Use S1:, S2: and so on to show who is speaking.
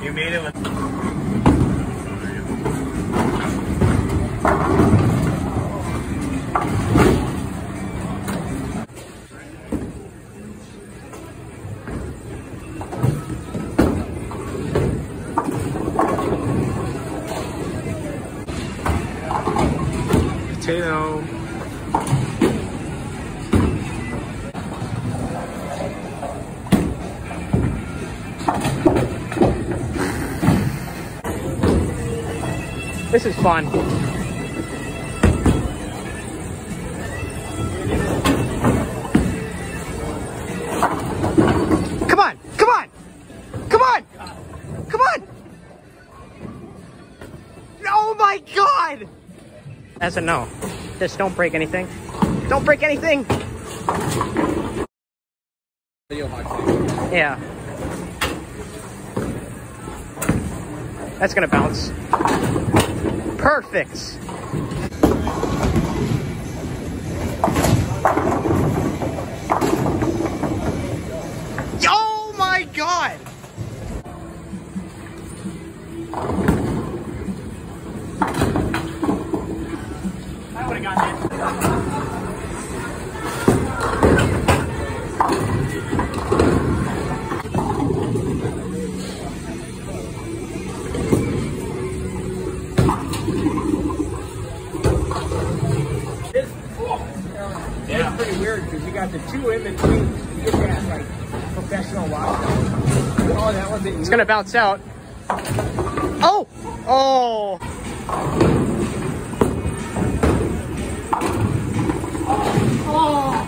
S1: You made it with... Potato. This is fun. Come on! Come on! Come on! Come on! Oh my God! That's a no. Just don't break anything. Don't break anything! Yeah. That's gonna bounce. Perfect! Oh my God! I would've got that.
S2: It's pretty weird because you got the two in between. You get that like professional watch. Oh, that one's
S1: It's gonna bounce out. Oh! Oh!
S2: Oh!